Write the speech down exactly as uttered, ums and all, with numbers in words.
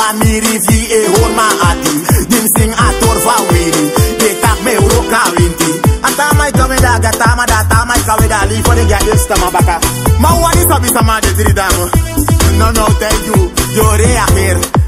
famiri vi e horma ati. Dim sing ator va wini. De tak me uroka winti. Atamai kaweda gatama da tamai kaweda li for the gadget stama baka. Ma wani sabi sama de tridamo. No no thank you. Yore aher.